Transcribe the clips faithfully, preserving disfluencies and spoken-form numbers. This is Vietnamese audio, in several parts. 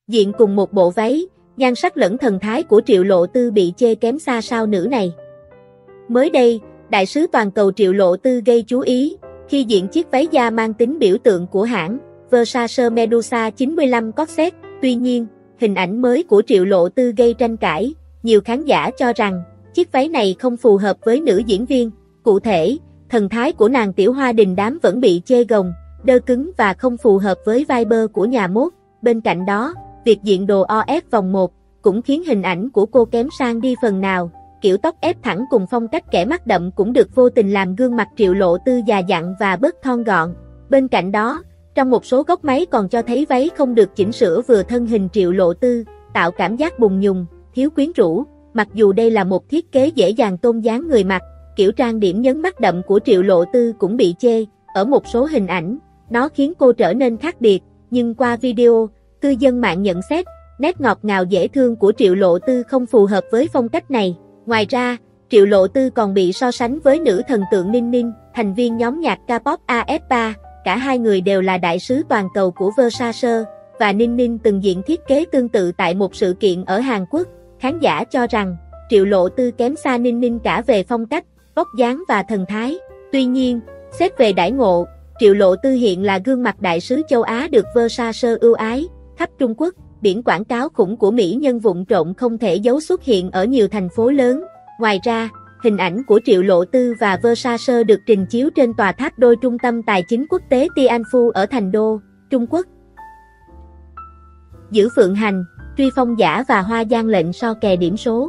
Diện cùng một bộ váy, nhan sắc lẫn thần thái của Triệu Lộ Tư bị chê kém xa sao nữ này. Mới đây, đại sứ toàn cầu Triệu Lộ Tư gây chú ý khi diện chiếc váy da mang tính biểu tượng của hãng Versace Medusa chín mươi lăm Corset. Tuy nhiên, hình ảnh mới của Triệu Lộ Tư gây tranh cãi, nhiều khán giả cho rằng chiếc váy này không phù hợp với nữ diễn viên. Cụ thể, thần thái của nàng tiểu hoa đình đám vẫn bị chê gồng, đơ cứng và không phù hợp với vibe của nhà mốt. Bên cạnh đó, việc diện đồ o ép vòng một cũng khiến hình ảnh của cô kém sang đi phần nào. Kiểu tóc ép thẳng cùng phong cách kẻ mắt đậm cũng được vô tình làm gương mặt Triệu Lộ Tư già dặn và bớt thon gọn. Bên cạnh đó, trong một số góc máy còn cho thấy váy không được chỉnh sửa vừa thân hình Triệu Lộ Tư, tạo cảm giác bùng nhùng, thiếu quyến rũ. Mặc dù đây là một thiết kế dễ dàng tôn dáng người mặc, kiểu trang điểm nhấn mắt đậm của Triệu Lộ Tư cũng bị chê. Ở một số hình ảnh, nó khiến cô trở nên khác biệt, nhưng qua video, cư dân mạng nhận xét, nét ngọt ngào dễ thương của Triệu Lộ Tư không phù hợp với phong cách này. Ngoài ra, Triệu Lộ Tư còn bị so sánh với nữ thần tượng Ninh Ninh, thành viên nhóm nhạc K-pop a ép ba. Cả hai người đều là đại sứ toàn cầu của Versace, và Ninh Ninh từng diện thiết kế tương tự tại một sự kiện ở Hàn Quốc. Khán giả cho rằng, Triệu Lộ Tư kém xa Ninh Ninh cả về phong cách, vóc dáng và thần thái. Tuy nhiên, xét về đãi ngộ, Triệu Lộ Tư hiện là gương mặt đại sứ châu Á được Versace ưu ái. Khắp Trung Quốc, biển quảng cáo khủng của mỹ nhân vụn trộn không thể giấu xuất hiện ở nhiều thành phố lớn. Ngoài ra, hình ảnh của Triệu Lộ Tư và Versace được trình chiếu trên tòa tháp đôi trung tâm tài chính quốc tế Tianfu ở Thành Đô, Trung Quốc. Giữ Phượng Hành, Truy Phong Giả và Hoa Giang Lệnh so kè điểm số.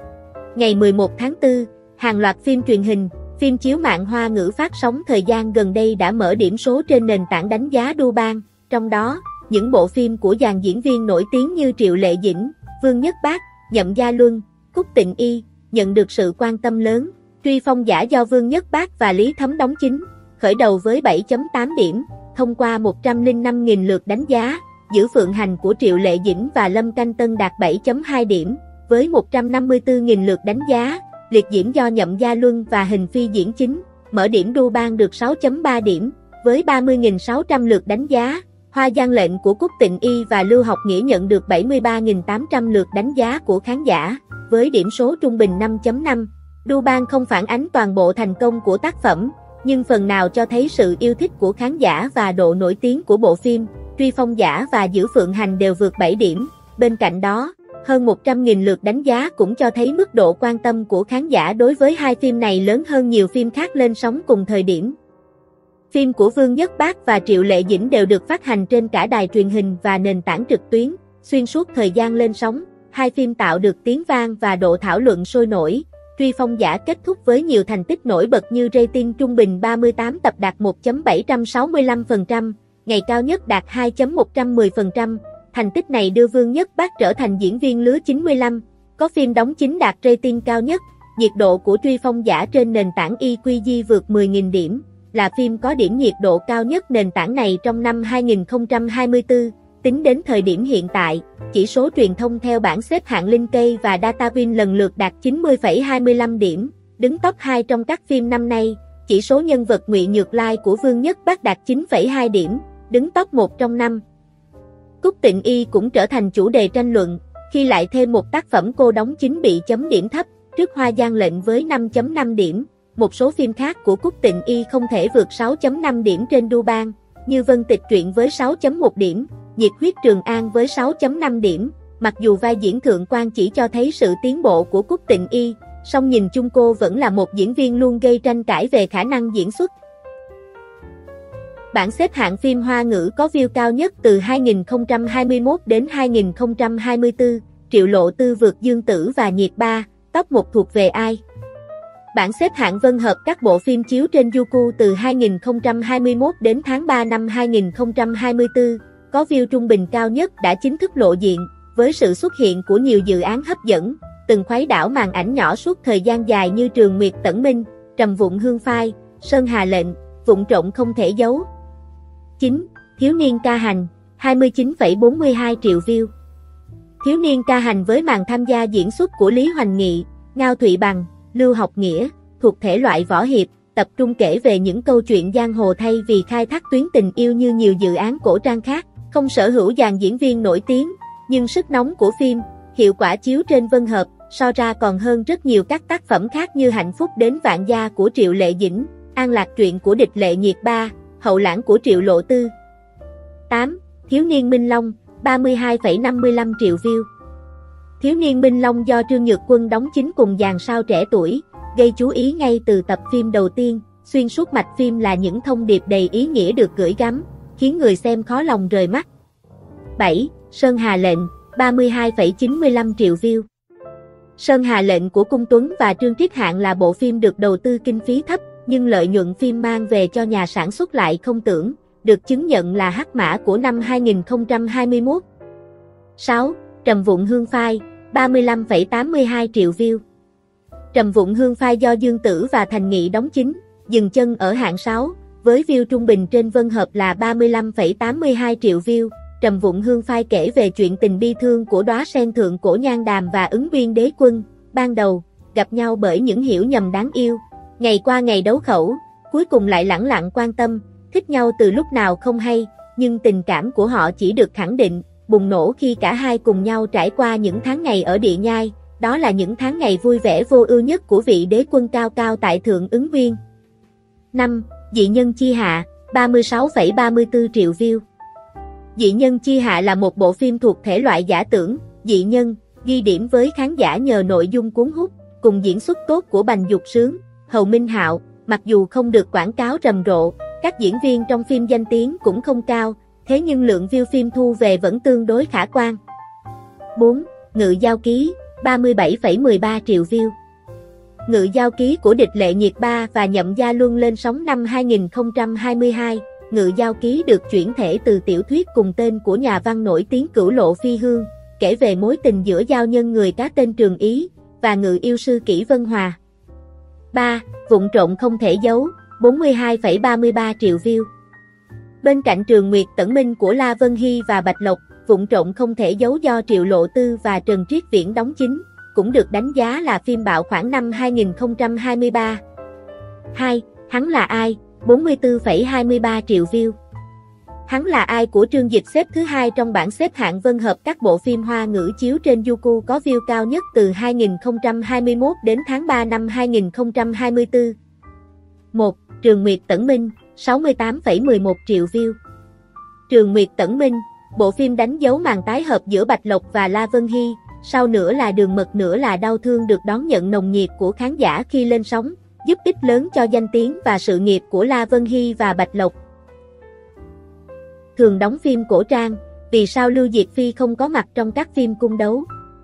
Ngày mười một tháng tư, hàng loạt phim truyền hình, phim chiếu mạng Hoa ngữ phát sóng thời gian gần đây đã mở điểm số trên nền tảng đánh giá đu bang. Trong đó, những bộ phim của dàn diễn viên nổi tiếng như Triệu Lệ Dĩnh, Vương Nhất Bác, Nhậm Gia Luân, Cúc Tịnh Y nhận được sự quan tâm lớn. Truy Phong Giả do Vương Nhất Bác và Lý Thấm đóng chính, khởi đầu với bảy chấm tám điểm, thông qua một trăm lẻ năm nghìn lượt đánh giá. Giữ Phượng Hành của Triệu Lệ Dĩnh và Lâm Canh Tân đạt bảy chấm hai điểm, với một trăm năm mươi tư nghìn lượt đánh giá. Liệt Diễm do Nhậm Gia Luân và Hình Phi diễn chính, mở điểm đu bang được sáu chấm ba điểm, với ba mươi nghìn sáu trăm lượt đánh giá. Hoa Giang Lệnh của Cúc Tịnh Y và Lưu Học Nghĩa nhận được bảy mươi ba nghìn tám trăm lượt đánh giá của khán giả, với điểm số trung bình năm chấm năm. Đu bang không phản ánh toàn bộ thành công của tác phẩm, nhưng phần nào cho thấy sự yêu thích của khán giả và độ nổi tiếng của bộ phim. Truy Phong Giả và Giữ Phượng Hành đều vượt bảy điểm. Bên cạnh đó, hơn một trăm nghìn lượt đánh giá cũng cho thấy mức độ quan tâm của khán giả đối với hai phim này lớn hơn nhiều phim khác lên sóng cùng thời điểm. Phim của Vương Nhất Bác và Triệu Lệ Dĩnh đều được phát hành trên cả đài truyền hình và nền tảng trực tuyến. Xuyên suốt thời gian lên sóng, hai phim tạo được tiếng vang và độ thảo luận sôi nổi. Truy Phong Giả kết thúc với nhiều thành tích nổi bật như rating trung bình ba mươi tám tập đạt một chấm bảy sáu lăm phần trăm, ngày cao nhất đạt hai chấm một một không phần trăm. Thành tích này đưa Vương Nhất Bác trở thành diễn viên lứa chín mươi lăm, có phim đóng chính đạt rating cao nhất. Nhiệt độ của Truy Phong Giả trên nền tảng i quy giê vượt mười nghìn điểm, là phim có điểm nhiệt độ cao nhất nền tảng này trong năm hai nghìn không trăm hai mươi tư. Tính đến thời điểm hiện tại, chỉ số truyền thông theo bảng xếp hạng Linkay và Datavin lần lượt đạt chín mươi phẩy hai mươi lăm điểm, đứng top hai trong các phim năm nay. Chỉ số nhân vật Ngụy Nhược Lai của Vương Nhất Bác đạt chín phẩy hai điểm, đứng top một trong năm. Cúc Tịnh Y cũng trở thành chủ đề tranh luận, khi lại thêm một tác phẩm cô đóng chính bị chấm điểm thấp, trước Hoa Giang Lệnh với năm chấm năm điểm. Một số phim khác của Cúc Tịnh Y không thể vượt sáu chấm năm điểm trên đu bang, như Vân Tịch Truyện với sáu chấm một điểm, Nhiệt Huyết Trường An với sáu chấm năm điểm. Mặc dù vai diễn thượng quan chỉ cho thấy sự tiến bộ của Cúc Tịnh Y, song nhìn chung cô vẫn là một diễn viên luôn gây tranh cãi về khả năng diễn xuất. Bảng xếp hạng phim Hoa ngữ có view cao nhất từ hai nghìn không trăm hai mươi mốt đến hai nghìn không trăm hai mươi tư, Triệu Lộ Tư vượt Dương Tử và Nhiệt Ba, top một thuộc về ai? Bảng xếp hạng vân hợp các bộ phim chiếu trên Youku từ hai nghìn không trăm hai mươi mốt đến tháng ba năm hai nghìn không trăm hai mươi tư, có view trung bình cao nhất đã chính thức lộ diện, với sự xuất hiện của nhiều dự án hấp dẫn, từng khuấy đảo màn ảnh nhỏ suốt thời gian dài như Trường Nguyệt Tẩn Minh, Trầm Vụng Hương Phai, Sơn Hà Lệnh, Vụng Trộm Không Thể Giấu. chín. Thiếu Niên Ca Hành, hai mươi chín phẩy bốn mươi hai triệu view. Thiếu Niên Ca Hành với màn tham gia diễn xuất của Lý Hoành Nghị, Ngao Thụy Bằng, Lưu Học Nghĩa, thuộc thể loại võ hiệp, tập trung kể về những câu chuyện giang hồ thay vì khai thác tuyến tình yêu như nhiều dự án cổ trang khác. Không sở hữu dàn diễn viên nổi tiếng, Nhưng sức nóng của phim, hiệu quả chiếu trên Vân Hợp, so ra còn hơn rất nhiều các tác phẩm khác như Hạnh phúc đến vạn gia của Triệu Lệ Dĩnh, An Lạc truyện của Địch Lệ Nhiệt ba, Hậu lãng của Triệu Lộ Tư. tám. Thiếu niên Minh Long, ba mươi hai phẩy năm mươi lăm triệu view. Thiếu niên Minh Long do Trương Nhược Quân đóng chính cùng dàn sao trẻ tuổi, gây chú ý ngay từ tập phim đầu tiên, xuyên suốt mạch phim là những thông điệp đầy ý nghĩa được gửi gắm, khiến người xem khó lòng rời mắt. bảy. Sơn Hà Lệnh, ba mươi hai phẩy chín mươi lăm triệu view. Sơn Hà Lệnh của Cung Tuấn và Trương Triết Hạng là bộ phim được đầu tư kinh phí thấp, nhưng lợi nhuận phim mang về cho nhà sản xuất lại không tưởng, được chứng nhận là hắc mã của năm hai nghìn không trăm hai mươi mốt. sáu. Trầm Vụng Hương Phai, ba mươi lăm phẩy tám mươi hai triệu view. Trầm Vụng Hương Phai do Dương Tử và Thành Nghị đóng chính, dừng chân ở hạng sáu, với view trung bình trên Vân Hợp là ba mươi lăm phẩy tám mươi hai triệu view. Trầm Vụng Hương Phai kể về chuyện tình bi thương của đóa sen thượng cổ Nhan Đàm và ứng viên đế quân, ban đầu, gặp nhau bởi những hiểu nhầm đáng yêu, ngày qua ngày đấu khẩu, cuối cùng lại lẳng lặng quan tâm, thích nhau từ lúc nào không hay, nhưng tình cảm của họ chỉ được khẳng định, bùng nổ khi cả hai cùng nhau trải qua những tháng ngày ở địa nhai, đó là những tháng ngày vui vẻ vô ưu nhất của vị đế quân cao cao tại thượng ứng viên. năm. Dị nhân chi hạ, ba mươi sáu phẩy ba mươi tư triệu view. Dị nhân chi hạ là một bộ phim thuộc thể loại giả tưởng, dị nhân, ghi điểm với khán giả nhờ nội dung cuốn hút, cùng diễn xuất tốt của Bành Dục Sướng, Hầu Minh Hạo, mặc dù không được quảng cáo rầm rộ, các diễn viên trong phim danh tiếng cũng không cao, thế nhưng lượng view phim thu về vẫn tương đối khả quan. bốn. Ngự Giao Ký, ba mươi bảy phẩy mười ba triệu view. Ngự Giao Ký của Địch Lệ Nhiệt ba và Nhậm Gia Luân lên sóng năm hai nghìn không trăm hai mươi hai. Ngự Giao Ký được chuyển thể từ tiểu thuyết cùng tên của nhà văn nổi tiếng Cửu Lộ Phi Hương, kể về mối tình giữa giao nhân người cá tên Trường Ý và ngự yêu sư Kỷ Vân Hòa. ba. Vụng trộm không thể giấu, bốn mươi hai phẩy ba mươi ba triệu view. Bên cạnh Trường Nguyệt Tẩn Minh của La Vân Hy và Bạch Lộc, Vụng trộm không thể giấu do Triệu Lộ Tư và Trần Triết Viễn đóng chính, cũng được đánh giá là phim bạo khoảng năm hai nghìn không trăm hai mươi ba. hai. Hắn là ai, bốn mươi tư phẩy hai mươi ba triệu view. Hắn là ai của Trương Dịch xếp thứ hai trong bảng xếp hạng Vân Hợp các bộ phim Hoa ngữ chiếu trên Youku có view cao nhất từ hai nghìn không trăm hai mươi mốt đến tháng ba năm hai nghìn không trăm hai mươi tư. một. Trường Nguyệt Tẩn Minh, sáu mươi tám phẩy mười một triệu view. Trường Nguyệt Tẩn Minh, bộ phim đánh dấu màn tái hợp giữa Bạch Lộc và La Vân Hy, sau nữa là Đường Mật nữa là Đau Thương được đón nhận nồng nhiệt của khán giả khi lên sóng, giúp ích lớn cho danh tiếng và sự nghiệp của La Vân Hy và Bạch Lộc. Thường đóng phim cổ trang, vì sao Lưu Diệc Phi không có mặt trong các phim cung đấu?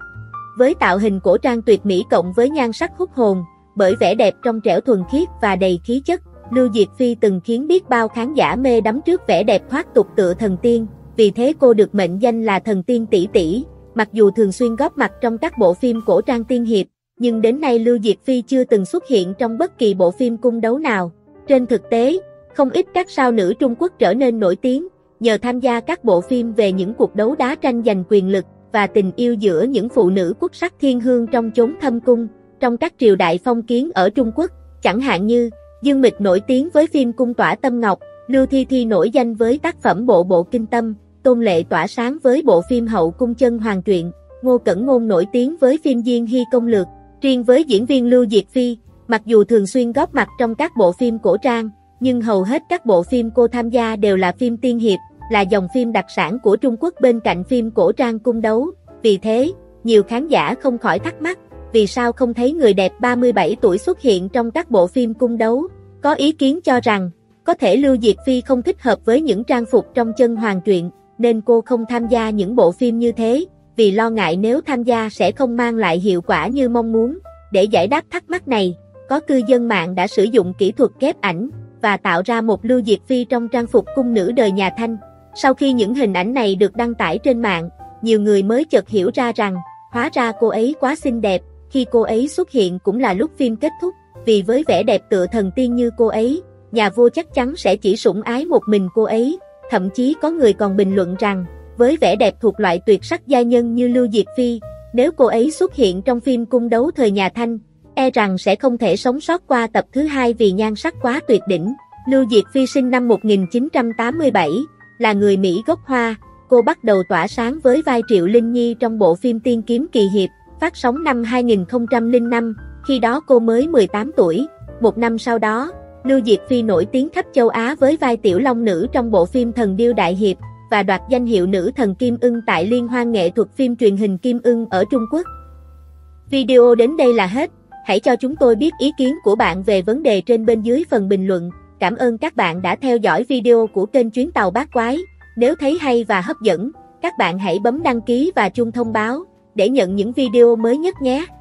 Với tạo hình cổ trang tuyệt mỹ cộng với nhan sắc hút hồn, bởi vẻ đẹp trong trẻo thuần khiết và đầy khí chất, Lưu Diệc Phi từng khiến biết bao khán giả mê đắm trước vẻ đẹp thoát tục tựa thần tiên, vì thế cô được mệnh danh là thần tiên tỷ tỷ. Mặc dù thường xuyên góp mặt trong các bộ phim cổ trang tiên hiệp, nhưng đến nay Lưu Diệc Phi chưa từng xuất hiện trong bất kỳ bộ phim cung đấu nào. Trên thực tế, không ít các sao nữ Trung Quốc trở nên nổi tiếng nhờ tham gia các bộ phim về những cuộc đấu đá tranh giành quyền lực và tình yêu giữa những phụ nữ quốc sắc thiên hương trong chốn thâm cung, trong các triều đại phong kiến ở Trung Quốc, chẳng hạn như Dương Mịch nổi tiếng với phim Cung Tỏa Tâm Ngọc, Lưu Thi Thi nổi danh với tác phẩm Bộ Bộ Kinh Tâm, Tôn Lệ tỏa sáng với bộ phim Hậu Cung Chân Hoàng Truyện, Ngô Cẩn Ngôn nổi tiếng với phim Diên Hy Công Lược. Riêng với diễn viên Lưu Diệc Phi, mặc dù thường xuyên góp mặt trong các bộ phim cổ trang, nhưng hầu hết các bộ phim cô tham gia đều là phim tiên hiệp, là dòng phim đặc sản của Trung Quốc bên cạnh phim cổ trang cung đấu. Vì thế, nhiều khán giả không khỏi thắc mắc, vì sao không thấy người đẹp ba mươi bảy tuổi xuất hiện trong các bộ phim cung đấu? Có ý kiến cho rằng, có thể Lưu Diệc Phi không thích hợp với những trang phục trong Chân Hoàng Truyện, nên cô không tham gia những bộ phim như thế, vì lo ngại nếu tham gia sẽ không mang lại hiệu quả như mong muốn. Để giải đáp thắc mắc này, có cư dân mạng đã sử dụng kỹ thuật ghép ảnh và tạo ra một Lưu Diệc Phi trong trang phục cung nữ đời nhà Thanh. Sau khi những hình ảnh này được đăng tải trên mạng, nhiều người mới chợt hiểu ra rằng, hóa ra cô ấy quá xinh đẹp, khi cô ấy xuất hiện cũng là lúc phim kết thúc, vì với vẻ đẹp tựa thần tiên như cô ấy, nhà vua chắc chắn sẽ chỉ sủng ái một mình cô ấy. Thậm chí có người còn bình luận rằng, với vẻ đẹp thuộc loại tuyệt sắc giai nhân như Lưu Diệc Phi, nếu cô ấy xuất hiện trong phim cung đấu thời nhà Thanh, e rằng sẽ không thể sống sót qua tập thứ hai vì nhan sắc quá tuyệt đỉnh. Lưu Diệc Phi sinh năm một nghìn chín trăm tám mươi bảy, là người Mỹ gốc Hoa. cô bắt đầu tỏa sáng với vai Triệu Linh Nhi trong bộ phim Tiên Kiếm Kỳ Hiệp, phát sóng năm hai nghìn không trăm lẻ năm, khi đó cô mới mười tám tuổi. Một năm sau đó, Lưu Diệc Phi nổi tiếng khắp châu Á với vai Tiểu Long Nữ trong bộ phim Thần Điêu Đại Hiệp, và đoạt danh hiệu Nữ Thần Kim Ưng tại Liên hoan nghệ thuật phim truyền hình Kim Ưng ở Trung Quốc. Video đến đây là hết. Hãy cho chúng tôi biết ý kiến của bạn về vấn đề trên bên dưới phần bình luận. Cảm ơn các bạn đã theo dõi video của kênh Chuyến Tàu Bát Quái. Nếu thấy hay và hấp dẫn, các bạn hãy bấm đăng ký và chuông thông báo để nhận những video mới nhất nhé.